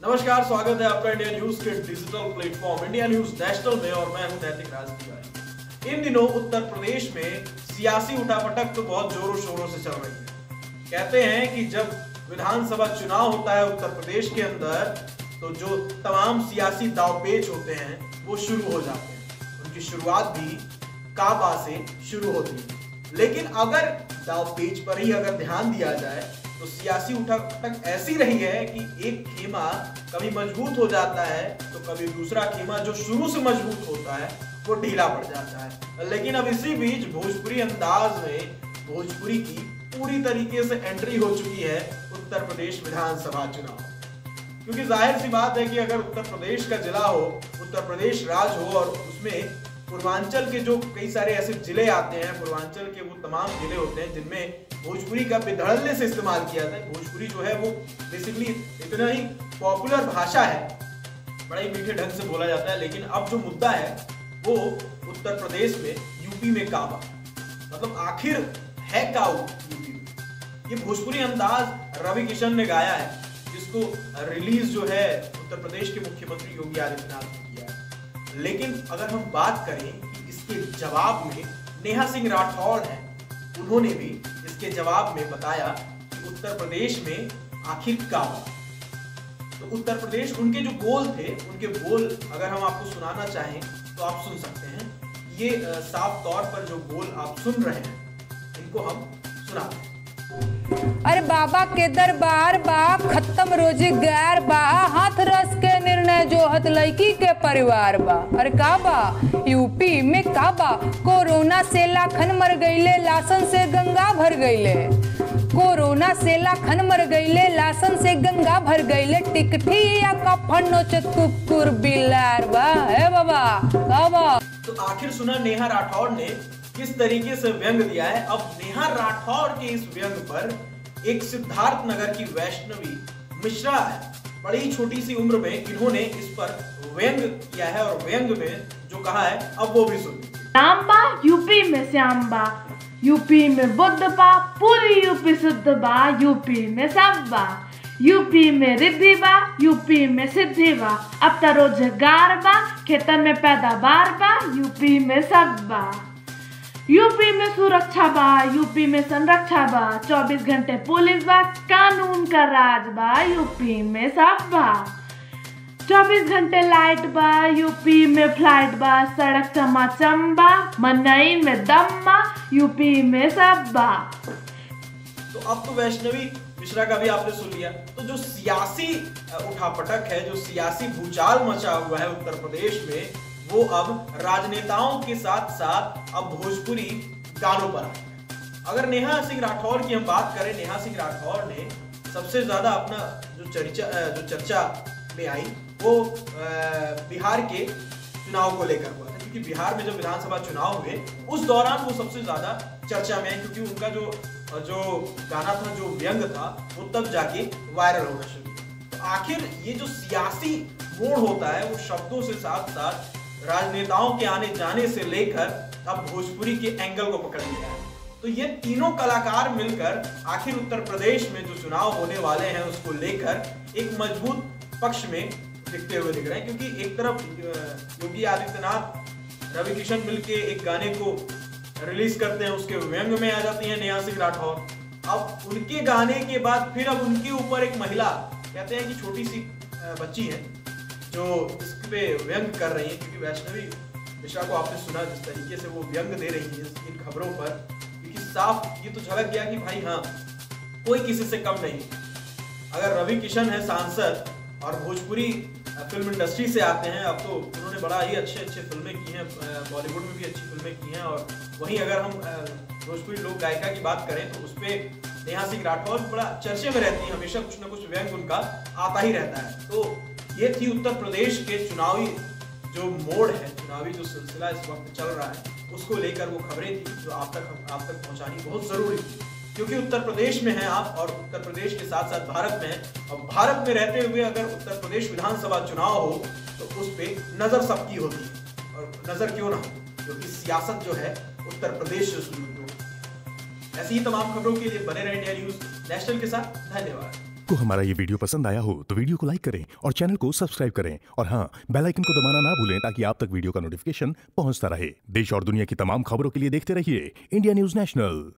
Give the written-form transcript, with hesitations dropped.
नमस्कार, स्वागत है आपका इंडिया न्यूज के digital platform India news national में और मैं हूं नैतिक राज तिवारी। इन दिनों उत्तर प्रदेश में सियासी उठापटक तो बहुत जोरों शोरों से चल रही है। कहते हैं कि जब विधानसभा चुनाव होता है उत्तर प्रदेश के अंदर तो जो तमाम सियासी दांवपेच होते हैं वो शुरू हो जाते हैं। उनकी शुरुआत भी काबा से शुरू होती है, लेकिन अगर दांवपेच पर ही अगर ध्यान दिया जाए तो सियासी उठापटक ऐसी रही है कि एक खेमा कभी मजबूत हो जाता है तो कभी दूसरा खेमा जो शुरू से मजबूत होता है वो ढीला पड़ जाता है। लेकिन अब इसी बीच भोजपुरी अंदाज में भोजपुरी की पूरी तरीके से एंट्री हो चुकी है उत्तर प्रदेश विधानसभा चुनाव। क्योंकि जाहिर सी बात है कि अगर उत्तर प्रदेश का जिला हो, उत्तर प्रदेश राज्य हो और उसमें पूर्वांचल के जो कई सारे ऐसे जिले आते हैं, पूर्वांचल के वो तमाम जिले होते हैं जिनमें भोजपुरी का बेधड़ल्ले से इस्तेमाल किया जाता है। भोजपुरी जो है वो बेसिकली इतना ही पॉपुलर भाषा है, बड़ा ही मीठे ढंग से बोला जाता है। लेकिन अब जो मुद्दा है वो उत्तर प्रदेश में यूपी में काबा, मतलब आखिर है क्या यूपी में। ये भोजपुरी अंदाज रवि किशन ने गाया है, जिसको रिलीज जो है उत्तर प्रदेश के मुख्यमंत्री योगी आदित्यनाथ ने किया है। लेकिन अगर हम बात करें कि इसके जवाब में नेहा सिंह राठौड़ हैं, उन्होंने भी इसके जवाब में बताया कि उत्तर प्रदेश में आखिर काबा। तो उत्तर प्रदेश, उनके जो बोल थे, उनके बोल अगर हम आपको सुनाना चाहें तो आप सुन सकते हैं। ये साफ तौर पर जो बोल आप सुन रहे हैं इनको हम सुनाते हैं। अरे बाबा के दरबार बा, खत्म रोजगार बा, हाथ रस के निर्णय जो हत लड़की के परिवार बा। अरे का बा यूपी में का बा, कोरोना से लाखन मर गईले, लासन से गंगा भर गईले। कोरोना से लाखन मर गईले, लासन से गंगा भर गईले। टिकठिया का फन्नो कुकुर बिलार बा। हे बाबा का बा। तो आखिर सुना नेहा राठौड़ ने किस तरीके से व्यंग दिया है। अब नेहा राठौड़ के इस व्यंग पर एक सिद्धार्थ नगर की वैष्णवी मिश्रा है, बड़ी छोटी सी उम्र में इन्होंने इस पर व्यंग किया है और व्यंग में जो कहा है अब वो भी सुन लीजिए। श्याम बा यूपी में, श्याम बा यूपी में, बुद्ध बा पूरी यूपी शुद्ध बा, यूपी में सब बा, यूपी में रिद्धि बा, यूपी में सिद्धि बा। अब तो रोजगार बा, खेतन में पैदावार बा, यूपी में सब बा। यूपी में सुरक्षा बा, यूपी में संरक्षा बा, 24 घंटे पुलिस बा, कानून का राज बा, यूपी में सब बा। 24 घंटे लाइट बा, यूपी में फ्लाइट बा, सड़क चमाचम बा, मनई में दम बा, यूपी में सब बा। तो अब तो वैष्णवी मिश्रा का भी आपने सुन लिया। तो जो सियासी उठापटक है, जो सियासी भूचाल मचा हुआ है उत्तर प्रदेश में, वो अब राजनेताओं के साथ साथ अब भोजपुरी गानों पर आ गया। अगर नेहा सिंह राठौड़ की हम बात करें, नेहा सिंह राठौड़ ने सबसे ज्यादा अपना जो चर्चा में आई वो बिहार के चुनाव को लेकर हुआ था। क्योंकि बिहार में जब विधानसभा चुनाव हुए उस दौरान वो सबसे ज्यादा चर्चा में आई, क्योंकि उनका जो गाना था, जो व्यंग था, वो तब जाके वायरल होना शुरू हुआ। तो आखिर ये जो सियासी मोड़ होता है वो शब्दों से साथ साथ राजनेताओं के आने जाने से लेकर अब भोजपुरी के एंगल को पकड़ लिया है। तो ये तीनों कलाकार मिलकर आखिर उत्तर प्रदेश में जो चुनाव होने वाले हैं उसको लेकर एक मजबूत पक्ष में दिखते हुए दिख रहे हैं। क्योंकि एक तरफ योगी आदित्यनाथ, रवि किशन मिलके एक गाने को रिलीज करते हैं, उसके व्यंग में आ जाती है नेहा सिंह राठौड़। अब उनके गाने के बाद फिर अब उनके ऊपर एक महिला, कहते हैं कि छोटी सी बच्ची है, जो इस पे व्यंग कर रही है। क्योंकि वैष्णवी मिश्रा को आपने सुना जिस तरीके से वो व्यंग दे रही है इन खबरों पर, क्योंकि साफ ये तो झलक गया कि भाई हाँ, कोई किसी से कम नहीं। अगर रवि किशन है सांसद और भोजपुरी फिल्म इंडस्ट्री से आते हैं, अब तो उन्होंने बड़ा ही अच्छे फिल्में की हैं, बॉलीवुड में भी अच्छी फिल्में की हैं। और वहीं अगर हम भोजपुरी लोक गायिका की बात करें तो उसपे नेहा सिंह राठौड़ बड़ा चर्चे में रहती है, हमेशा कुछ ना कुछ व्यंग उनका आता ही रहता है। तो ये थी उत्तर प्रदेश के चुनावी जो मोड़ है, चुनावी जो सिलसिला इस वक्त चल रहा है, उसको लेकर वो खबरें थी जो आप तक पहुंचानी बहुत जरूरी थी। क्योंकि उत्तर प्रदेश में हैं आप और उत्तर प्रदेश के साथ साथ भारत में हैं, और भारत में रहते हुए अगर उत्तर प्रदेश विधानसभा चुनाव हो तो उस पे नजर सबकी होती है। और नजर क्यों ना हो, क्योंकि सियासत जो है उत्तर प्रदेश से शुरू हो। ऐसी ही तमाम खबरों के लिए बने रहे इंडिया न्यूज नेशनल के साथ। धन्यवाद। आपको हमारा ये वीडियो पसंद आया हो तो वीडियो को लाइक करें और चैनल को सब्सक्राइब करें और हाँ, बेल आइकन को दबाना ना भूलें ताकि आप तक वीडियो का नोटिफिकेशन पहुंचता रहे। देश और दुनिया की तमाम खबरों के लिए देखते रहिए इंडिया न्यूज नेशनल।